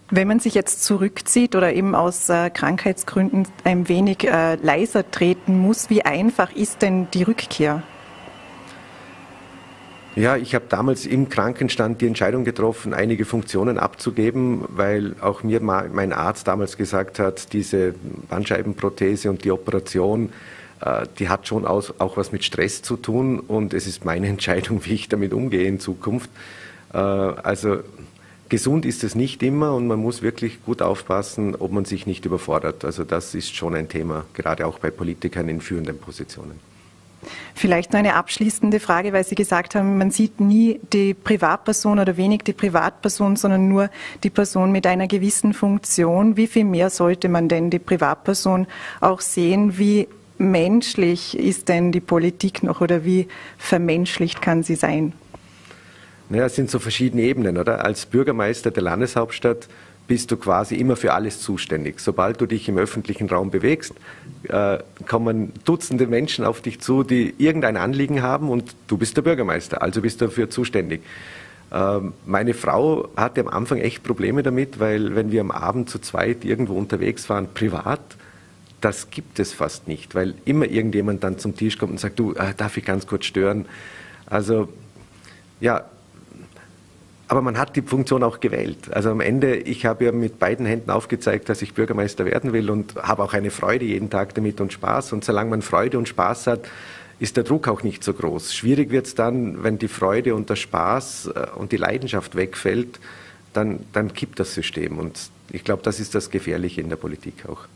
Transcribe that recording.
Wenn man sich jetzt zurückzieht oder eben aus Krankheitsgründen ein wenig leiser treten muss, wie einfach ist denn die Rückkehr? Ja, ich habe damals im Krankenstand die Entscheidung getroffen, einige Funktionen abzugeben, weil auch mir mein Arzt damals gesagt hat, diese Bandscheibenprothese und die Operation, die hat schon auch was mit Stress zu tun und es ist meine Entscheidung, wie ich damit umgehe in Zukunft. Also gesund ist es nicht immer und man muss wirklich gut aufpassen, ob man sich nicht überfordert. Also das ist schon ein Thema, gerade auch bei Politikern in führenden Positionen. Vielleicht noch eine abschließende Frage, weil Sie gesagt haben, man sieht nie die Privatperson oder wenig die Privatperson, sondern nur die Person mit einer gewissen Funktion. Wie viel mehr sollte man denn die Privatperson auch sehen? Wie menschlich ist denn die Politik noch oder wie vermenschlicht kann sie sein? Naja, es sind so verschiedene Ebenen, oder? Als Bürgermeister der Landeshauptstadt bist du quasi immer für alles zuständig. Sobald du dich im öffentlichen Raum bewegst, kommen Dutzende Menschen auf dich zu, die irgendein Anliegen haben und du bist der Bürgermeister, also bist du dafür zuständig. Meine Frau hatte am Anfang echt Probleme damit, weil wenn wir am Abend zu zweit irgendwo unterwegs waren, privat, das gibt es fast nicht, weil immer irgendjemand dann zum Tisch kommt und sagt, du, darf ich ganz kurz stören? Also, ja, aber man hat die Funktion auch gewählt. Also am Ende, ich habe ja mit beiden Händen aufgezeigt, dass ich Bürgermeister werden will und habe auch eine Freude jeden Tag damit und Spaß. Und solange man Freude und Spaß hat, ist der Druck auch nicht so groß. Schwierig wird es dann, wenn die Freude und der Spaß und die Leidenschaft wegfällt, dann kippt das System. Und ich glaube, das ist das Gefährliche in der Politik auch.